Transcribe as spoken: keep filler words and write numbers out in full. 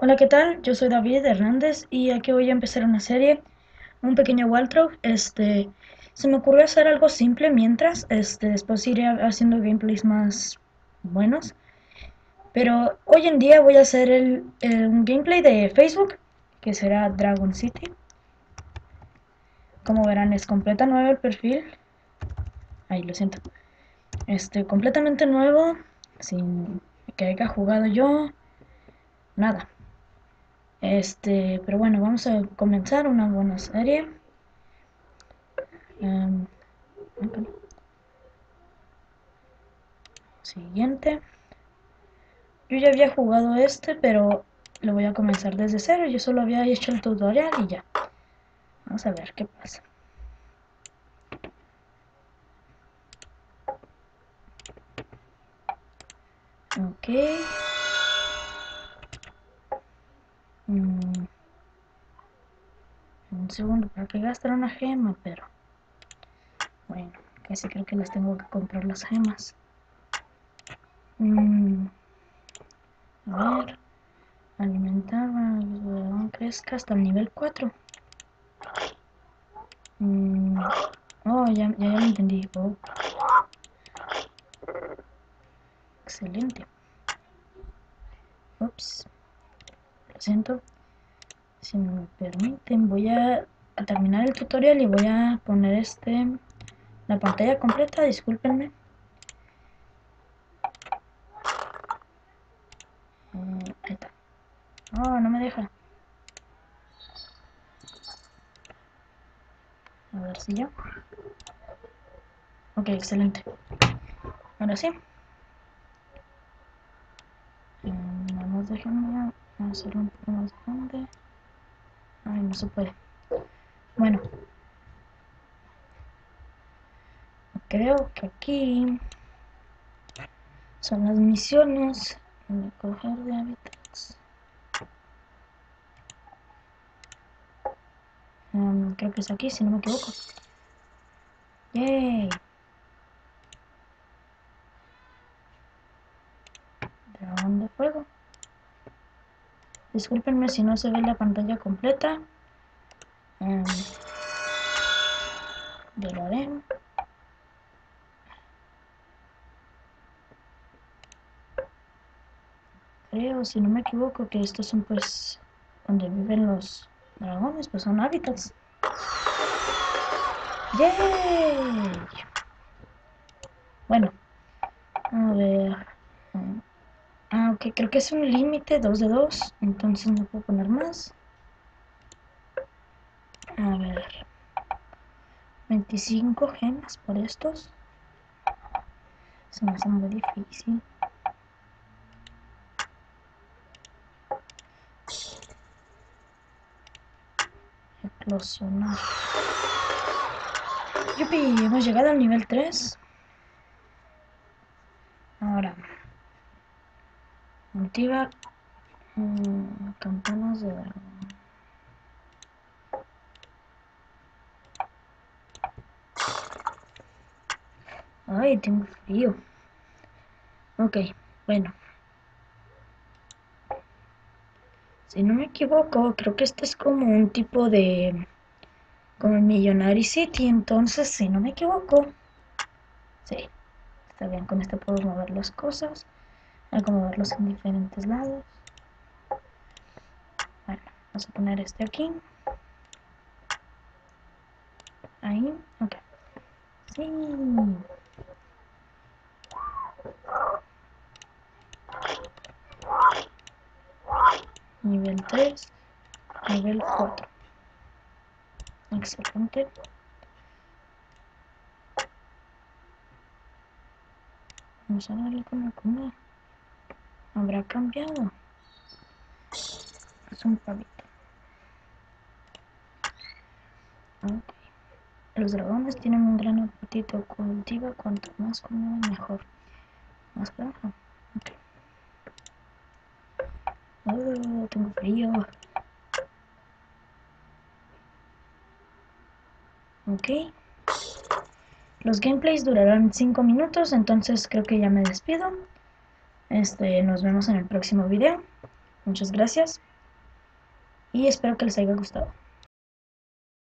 Hola, ¿qué tal? Yo soy David Hernández y aquí voy a empezar una serie, un pequeño walkthrough. Este, se me ocurrió hacer algo simple mientras, este, después iré haciendo gameplays más buenos. Pero hoy en día voy a hacer el, el- un gameplay de Facebook, que será Dragon City. Como verán, es completa nuevo el perfil. Ay, lo siento. Este, completamente nuevo, sin que haya jugado yo, nada. Este, pero bueno, vamos a comenzar una buena serie. Um, Siguiente. Yo ya había jugado este, pero lo voy a comenzar desde cero. Yo solo había hecho el tutorial y ya. Vamos a ver qué pasa. Ok. Mm, un segundo, para que gastar una gema, pero bueno, casi creo que las tengo que comprar las gemas. Mm, a ver, alimentar para que el dragón crezca hasta el nivel cuatro. Mm, oh, ya, ya, ya lo entendí. Oh, excelente. Ups, lo siento. Si me permiten, voy a, a terminar el tutorial y voy a poner este la pantalla completa. Discúlpenme. Mm, ahí está. Oh, no me deja. A ver si ya. Ok, excelente. Ahora sí. Mm, nada más déjenme hacerlo un poco más grande. Ay, no se puede. Bueno, creo que aquí son las misiones. Recoger de hábitats. Um, creo que es aquí, si no me equivoco. Yay. Dragón de fuego. Discúlpenme si no se ve la pantalla completa. Um, ya lo haré. Creo, si no me equivoco, que estos son pues donde viven los dragones, pues son hábitats. ¡Yay! Bueno, a ver. Ah, ok, creo que es un límite dos de dos, entonces no puedo poner más. A ver. veinticinco gemas por estos. Se me hace muy difícil. Eclosionar. Yupi, hemos llegado al nivel tres. Ahora, cultiva mmm, campanas de dragón. Ay, tengo frío. Ok, bueno. Si no me equivoco, creo que este es como un tipo de... como el Millionary City, entonces, si no me equivoco... Sí, está bien, con este puedo mover las cosas. Hay que moverlos en diferentes lados. Bueno, vamos a poner este aquí. Ahí, ok. Sí. Nivel tres, nivel cuatro. Excelente. Vamos a darle con la comida. ¿Habrá cambiado? Es un pavito. Ok. Los dragones tienen un gran apetito. Cultiva cuanto más comida mejor. Más granja. Ok. Oh, tengo frío. Ok. Los gameplays durarán cinco minutos, entonces creo que ya me despido. Este, nos vemos en el próximo video. Muchas gracias. y espero que les haya gustado.